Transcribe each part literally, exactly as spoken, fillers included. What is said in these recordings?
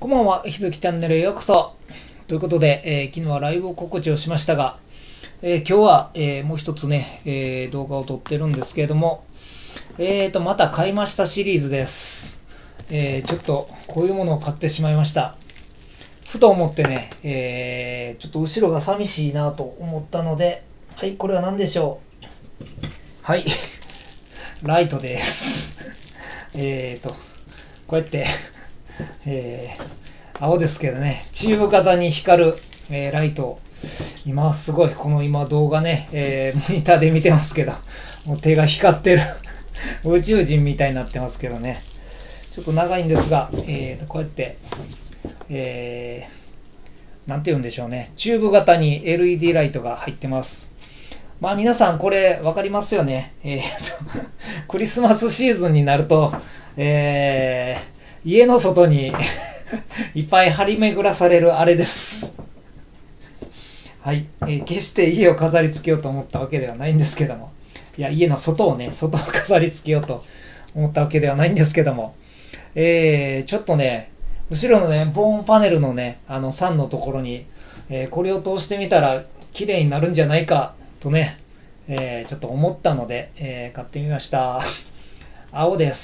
こんばんは、ひずきチャンネルへようこそ。ということで、えー昨日はライブ告知をしましたが、えー今日は、えーもう一つね、えー動画を撮ってるんですけれども、えーと、また買いましたシリーズです。えーちょっとこういうものを買ってしまいました。ふと思ってね、えーちょっと後ろが寂しいなと思ったので、はい、これは何でしょう。はい、ライトです。えーと、こうやって、えー青ですけどね、チューブ型に光る、えーライト。今すごい、この今動画ね、えーモニターで見てますけど、もう手が光ってる宇宙人みたいになってますけどね。ちょっと長いんですが、えーと、こうやって、えー、なんて言うんでしょうね。チューブ型に エルイーディー ライトが入ってます。まあ皆さんこれ分かりますよね。えーと、クリスマスシーズンになると、えー、家の外にいっぱい張り巡らされるあれです。はい、えー決して家を飾り付けようと思ったわけではないんですけども、いや、家の外をね、外を飾り付けようと思ったわけではないんですけども、えー、ちょっとね、後ろのね、防音パネルのね、あのさんのところに、えーこれを通してみたら綺麗になるんじゃないかとね、えーちょっと思ったので、えー買ってみました。青です。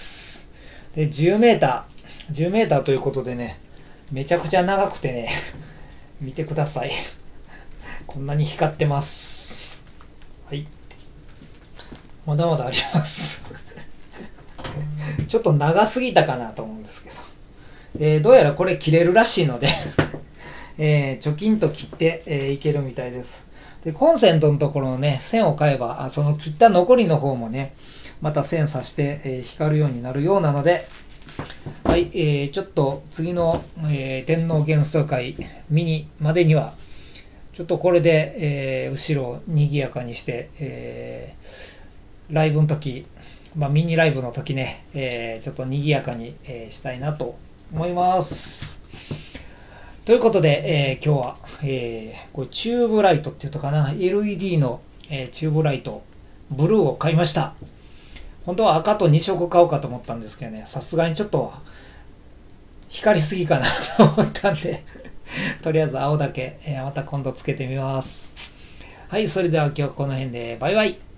で、じゅうメーター、じゅうメーターということでね、めちゃくちゃ長くてね、見てください。こんなに光ってます。はい。まだまだあります。ちょっと長すぎたかなと思うんですけど。えーどうやらこれ切れるらしいので、えー、チョキンと切って、えーいけるみたいです。で、コンセントのところのね、線を買えば、あその切った残りの方もね、また線刺して、えー光るようになるようなので、はい、えーちょっと次の、えー天皇幻想会ミニまでには、ちょっとこれで、えー後ろを賑やかにして、えーライブの時、まあ、ミニライブの時ね、えーちょっと賑やかに、えーしたいなと思います。ということで、えー今日は、えーこれチューブライトっていうとかな、エルイーディー の、えーチューブライト、ブルーを買いました。本当は赤とに色買おうかと思ったんですけどね、さすがにちょっと光りすぎかなと思ったんでとりあえず青だけ、えーまた今度つけてみます。はい、それでは今日この辺でバイバイ。